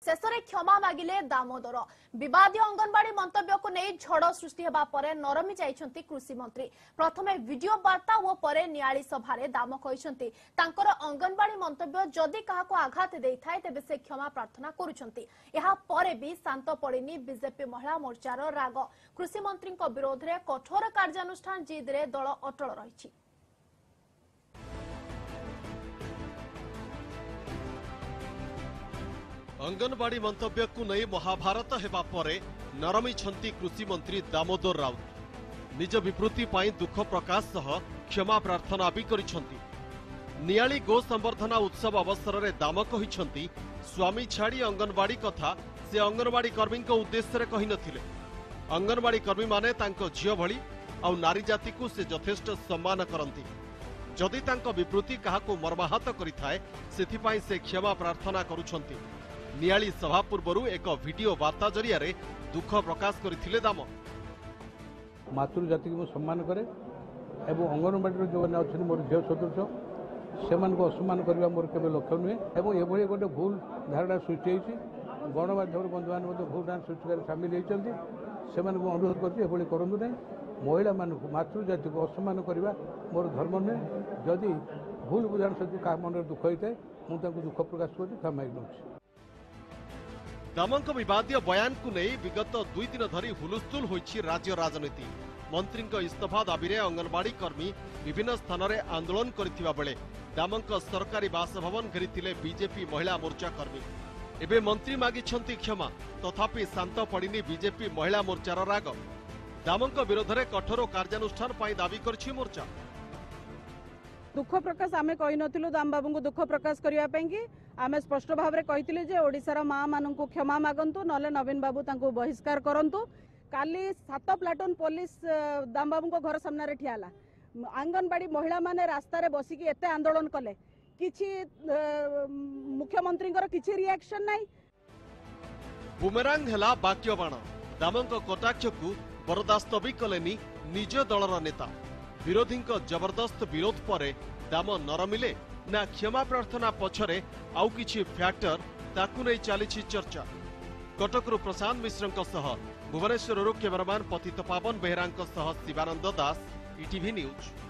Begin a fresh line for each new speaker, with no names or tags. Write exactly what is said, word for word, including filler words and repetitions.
शेष में क्षमा मागिले दामोदर। विवादीय अंगनवाड़ी मंतव्य को नहीं झड़ सृष्टि होगा पर नरमी जाइछंती कृषि मंत्री। प्रथमे वीडियो वार्ता और परे नियाली सभारे दाम कहिसंती तांकर अंगनवाड़ी मंतव्य जदि काहाको आघात देइथाय तेबे से क्षमा प्रार्थना करूछंती। एहा परे भी शांत पड़िनी बीजेपी महिला मोर्चार राग। कृषि मंत्री विरोध में कठोर कार्यानुष्ठान जिद रे दल अटल रही।
अंगनवाड़ी मंतव्य को नहीं महाभारत हेबा परे नरमी छंती कृषि मंत्री दामोदर राउत। निज विवृत्ति पाई दुख प्रकाश सह क्षमा प्रार्थना भी करिसंती। नियाली गो संवर्धना उत्सव अवसर में दाम कहिसंती स्वामी छाड़ी अंगनवाड़ी कथा से अंगनवाड़ी कर्मी उद्देश्य कहि नथिले। अंगनवाड़ी कर्मी माने तांको झियो भली आ नारी जाति को से यथेष्ट सम्मान करती। जदि तांको विवृत्ति काहाको मर्माहत करिथाय सेथिपाई से क्षमा प्रार्थना करुछंती। नियाली सभा पूर्व एक वीडियो वार्ता जरिया रे दुख प्रकाश करथिले दाम।
मातृ जाति को सम्मान करे एवं अंगनवाड़ी जो मैंने अच्छे मोर झील सदृश से असम्मान करने मोर केवल लक्ष्य नुहे और ये गोटे भूल धारणा सृष्टि होती। गणमाध्यम बंधु मैंने भूल धारणा सृष्टि सामिल होती से अनुरोध कर करूँ ना। महिला मानक मातृ जाति को असम्मान करने मोर धर्म नुहे। जदि भूल बुझाण सहित क्या मन दुख होता है मुझे दुख प्रकाश कर क्षमा मागी।
दामंक विवादीय बयान को नहीं विगत दुई दिन धरी हुलुस्थुल होइछि राज्य राजनीति। मंत्री इस्तीफा दाबी रे अंगनवाड़ी कर्मी विभिन्न स्थान में आंदोलन करथिबा बेले दामंक सरकारी बासभवन घेरिथिले बीजेपी महिला मोर्चा कर्मी। एबे मंत्री मागिछंती क्षमा तथापि शांत पड़िनी बीजेपी महिला मोर्चार राग। दामंक विरोध में कठोर कार्यानुष्ठान पाई दाबी करछि मोर्चा।
दुख प्रकाश आमे कहि नथिलु दाम बाबू को दुख प्रकाश करिया कि आमे स्पष्ट भाव में कहिथिले जे ओडिसार माँ मानू क्षमा मागंतु नले नवीन बाबू तांको बहिष्कार करंतु। काली सात प्लाटून पुलिस दाम बाबू को घर सामने ठियाला। आंगनवाड़ी महिला माने रास्ता रे बसिकी एते आंदोलन कले किछि मुख्यमंत्री किछि रिएक्शन नाही।
बुमेरांग हेला बाक्य बाण। दामंक कटाक्ष को बरदास्त भी कलेनी निज दलर नेता। विरोधी जबरदस्त विरोध पर दाम नरमिले ना क्षमा प्रार्थना पछरे आउ किछि फैक्टर ताकु नै चलीछि चर्चा। कटकरू प्रशांत मिश्रଙ୍କ सह भुवनेश्वरରୁ कैमरामैन पतित पावन बेहराଙ୍କ सह शिवानंद दास, ईटीवी न्यूज।